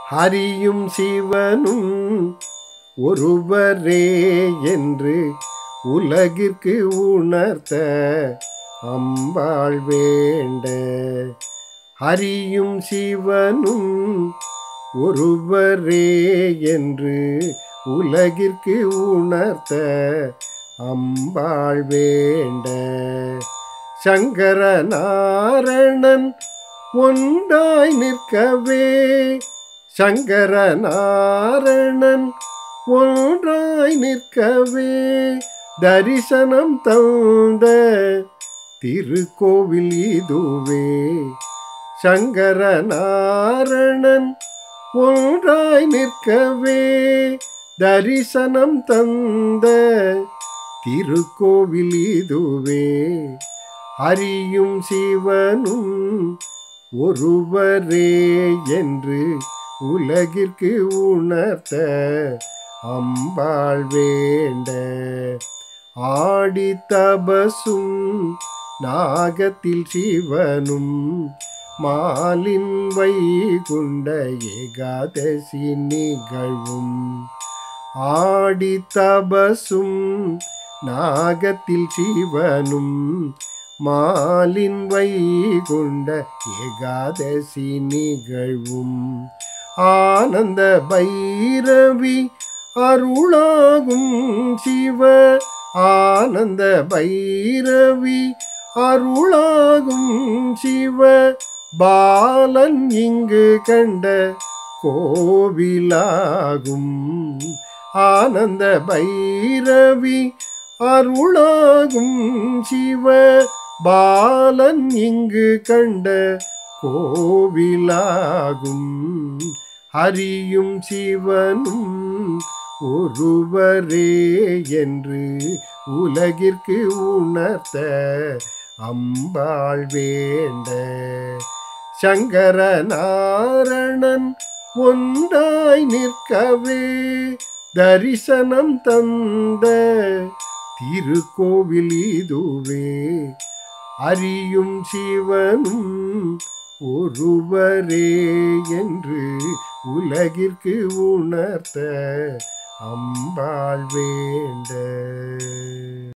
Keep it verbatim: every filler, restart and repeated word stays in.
ஹரியும் சிவனும் ஒருவரே என்று உலகிற்கு உணர்த்த அம்பாள் வேண்ட. ஹரியும் சிவனும் ஒருவரே என்று உலகிற்கு உணர்த்த அம்பாள் வேண்ட. சங்கரநாராயணன் ஒன்றாய் நிற்கவே, சங்கரநாராயணன் ஒன்றாய் நிற்கவே தரிசனம் தந்த திருக்கோவில் இதுவே. சங்கரநாராயணன் ஒன்றாய் நிற்கவே தரிசனம் தந்த திருக்கோவில் இதுவே. ஹரியும் சிவனும் ஒருவரே என்று உலகிற்கு உணர்த்த அம்பாள் வேண்ட. ஆடி தபசும் நாகத்தில் சிவனும் மாலின் வைகுண்ட ஏகாதசி நிகழ்வும். ஆடி தபசும் நாகத்தில் சிவனும் மாலின் வைகுண்ட ஏகாதசி நிகழ்வும். ஆனந்த பைரவி அருளாகும் சிவ, ஆனந்த பைரவி அருளாகும் சிவ பாலன் இங்கு கண்ட கோவிலாகும். ஆனந்த பைரவி அருளாகும் சிவ பாலன் இங்கு கண்ட கோவிலாகும். ஹரியும் சிவனும் ஒருவரே என்று உலகிற்கு உணர்த்த அம்பாள் வேண்ட. சங்கரநாராயணன் ஒன்றாய் நிற்கவே தரிசனம் தந்த திருக்கோவில் இதுவே. ஹரியும் சிவனும் ஒருவரே என்று உலகிற்கு உணர்த்த அம்பாள் வேண்ட.